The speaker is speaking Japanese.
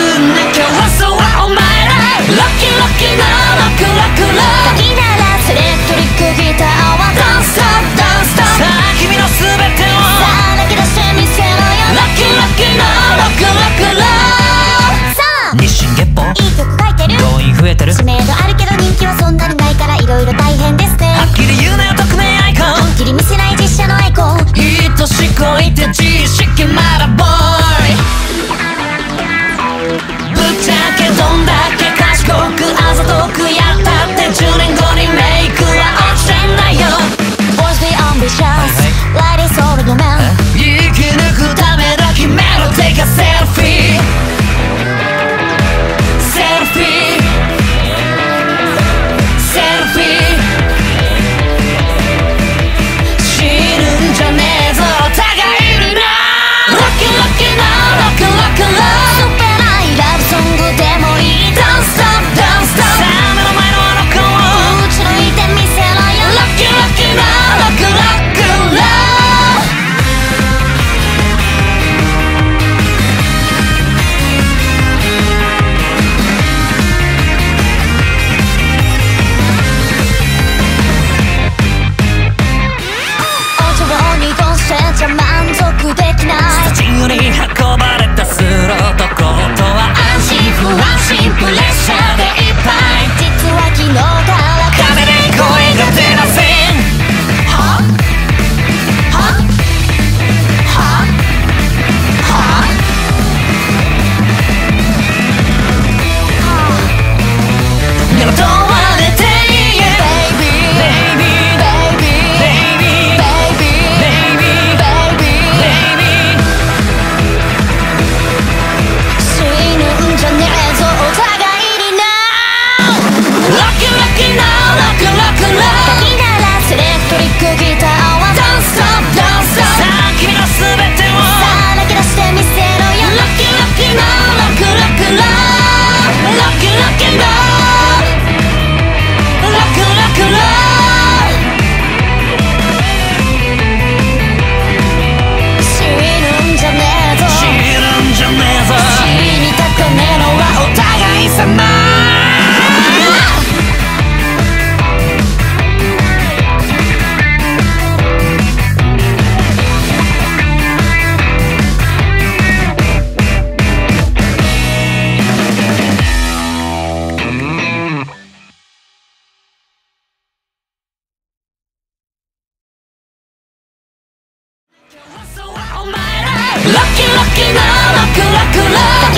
んな競争はお前らロッキーロッキーなロックロックロックならエレクトリックギターはダンストップダンストップさあ君の全てをさあ泣き出してみせろよロッキーロッキーなロックロックロックさあ日進月歩いい曲書いてる動員増えてる知名度あるけど人気はそんなにないから色々大変ですねはっきり言うなよ匿名アイコンはっきり見せない実写のアイコン愛しこいて自意識まだボーイぶっちゃけどんだけ賢くあざとくやったって10年後にメイクは落ちてんだよ Boys be ambitious Ladies all the men 生き抜くためだ決めろ Take a selfie Selfie Selfie 死ぬんじゃねえぞお互いになロッキーロッキーなロックロックロックスペないラブソングでもいいダンストップダンストップさあ目の前のあの子を打ち抜いてみせろよロッキーロッキーなロックロックロックじゃ満足できないスタジオに運ばれたスローとコートは安心不安心プレッシャーでいっぱい実は昨日から風で声が出ませんははははでも問われていえ Babyギターはダンストップダンストップさあ君の全てをさあ泣き出してみせろよロッキーロッキーなロックロックロックロッキーロッキーなロックロックロック死ぬんじゃねえぞ死ぬんじゃねえぞ死にたくねえのはお互い様ロッキーロッキーなロックロックロック